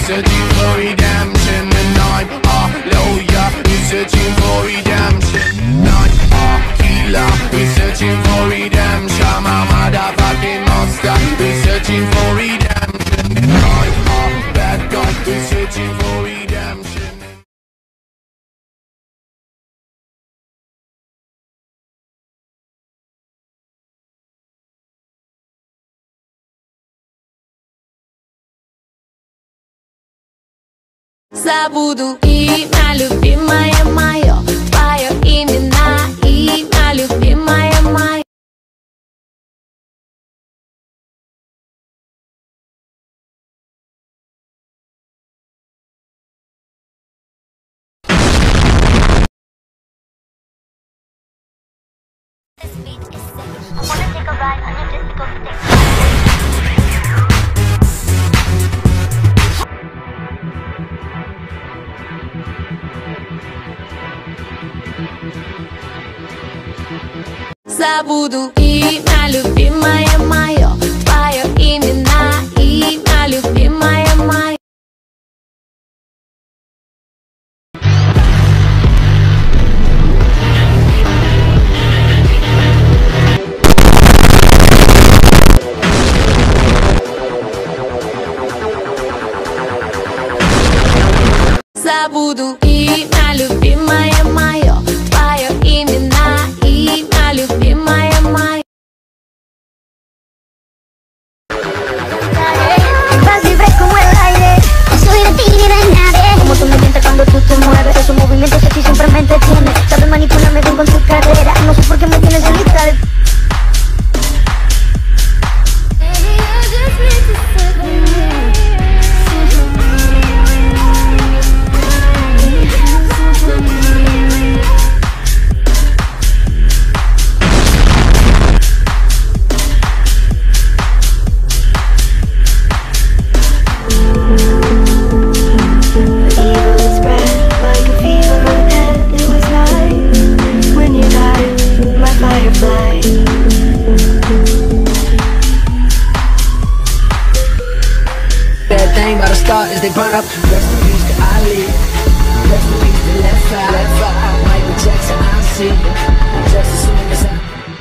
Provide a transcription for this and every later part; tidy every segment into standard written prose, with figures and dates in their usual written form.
searching for redemption, and I'm a lawyer who's searching for redemption. I'm a healer who's searching for redemption. I'm a motherfucking monster who's searching for redemption. I'm a bad guy who's searching for redemption. Забуду имя любимое мое, твое имя, имя любимое мое. This beat is sick. Wanna take a ride on your disco stick? Забуду имя любимое мое, твое имя, имя любимое мое. Забуду имя любимое мое, твое имя, имя любимое мое. Vas libre como el aire, soy de ti ni de nadie. Como tú me sientes cuando tú te mueves, esos movimientos así siempre me entretienen. Sabes manipularme bien con tu cadera, no sé por qué me tienes en lista de... As they burn up, rest in peace to Ali, rest in peace to Left Eye, Michael Jackson, I see just as soon as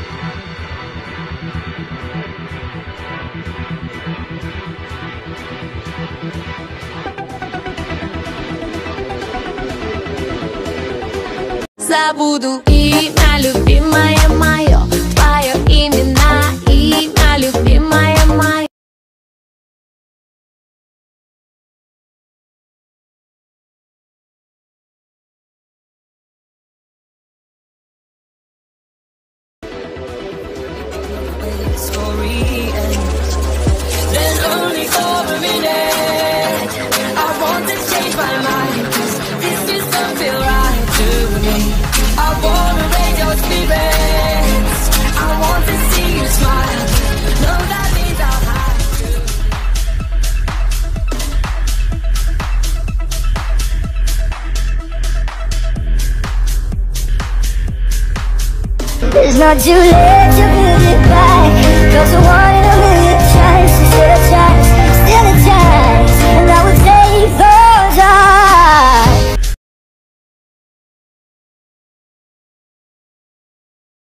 Забуду имя любимое мое, твое имя, имя любимое мое. Story ends, then only for a minute. I want to change my mind, 'cause this just don't feel right to me. I wanna raise your spirits, I want to see you smile. No, that means I'll have It's not too late to build it back, 'cause I want